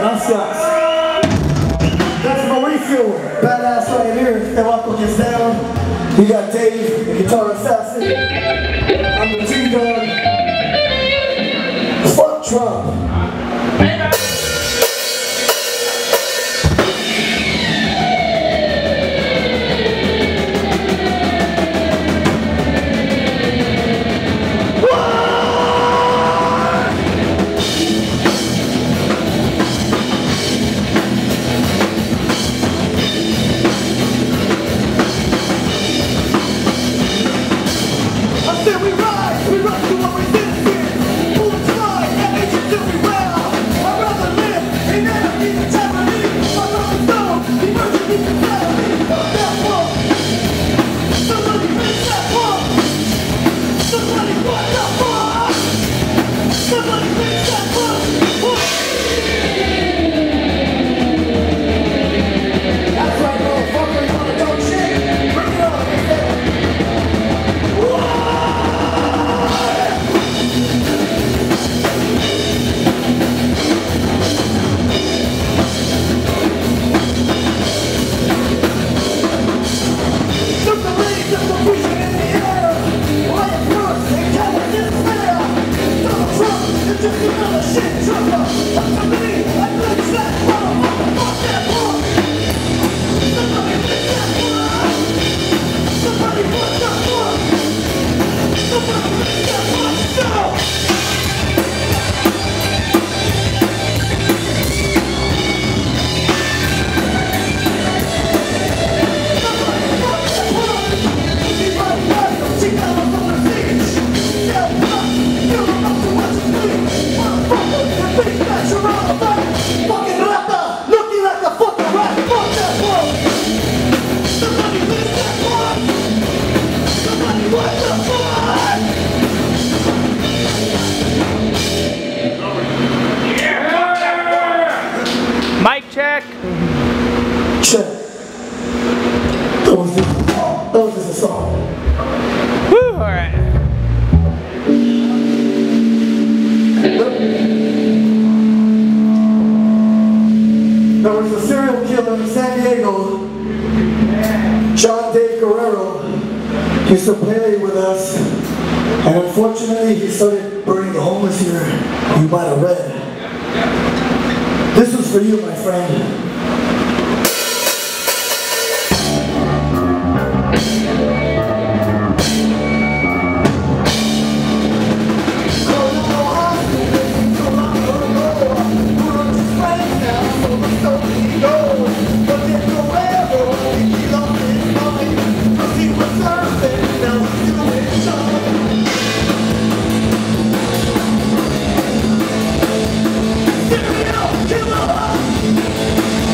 Gracias. That's Mauricio, badass right here. The Waco gets down. We got Dave, the guitar assassin. I'm the G-Dog. Fuck Trump. Mic check. Check. That was just a song. Woo, all right. There was a serial killer in San Diego, John Dave Guerrero. He used to play with us, and unfortunately he started burning the homeless here. You might have read. This was for you, my friend. Kill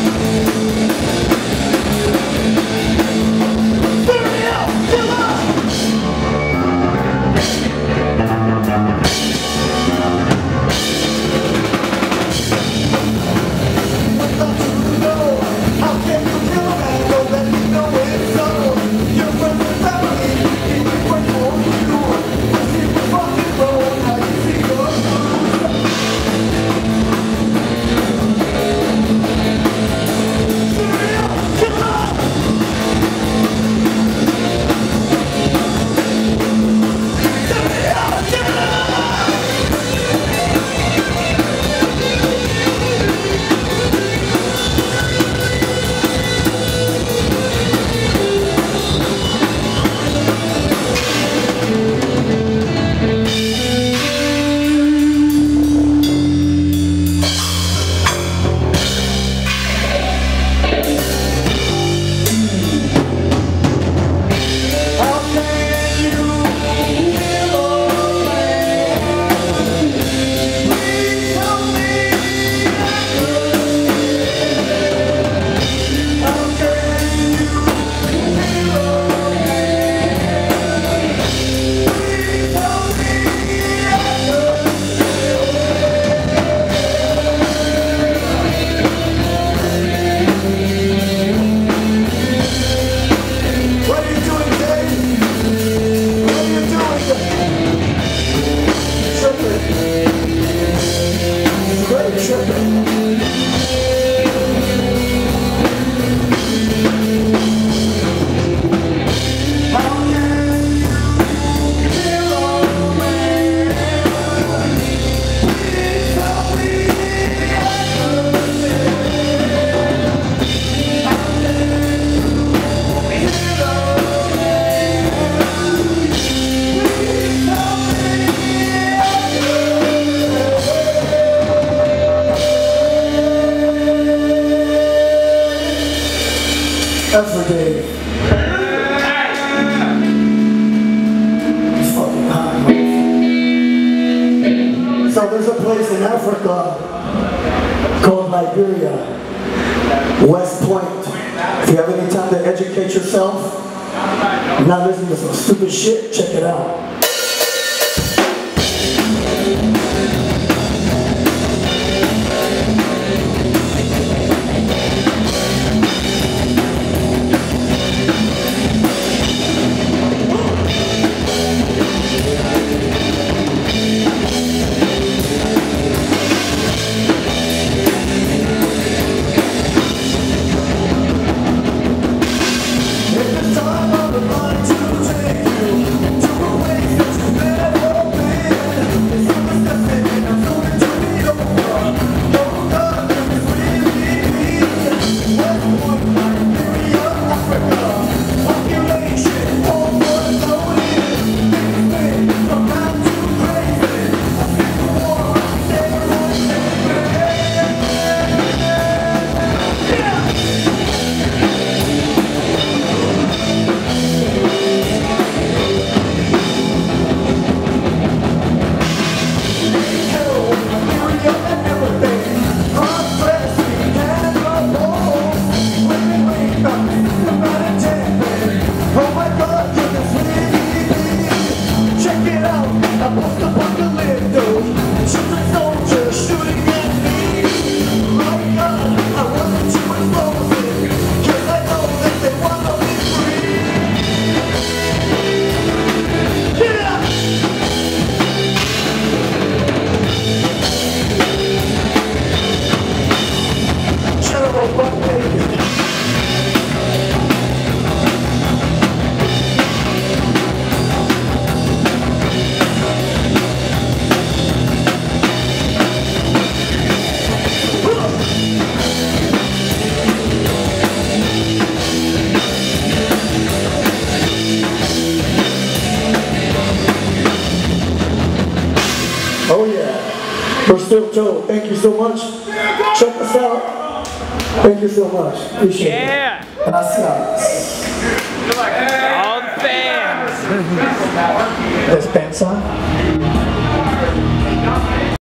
That's for Dave. He's fucking hot. So there's a place in Africa called Liberia, West Point. If you have any time to educate yourself, not listen to some stupid shit, check it out. Oh yeah, we're still Joe. Thank you so much. Check us out. Thank you so much. Appreciate it. Gracias. All the fans. Despensa.